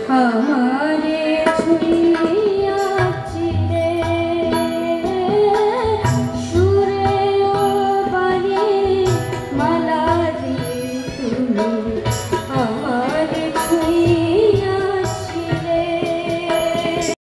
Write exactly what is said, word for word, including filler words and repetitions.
আমারে ছুঁইয়াছিলে সুরে ও বাণী মালা দিয়ে তুমি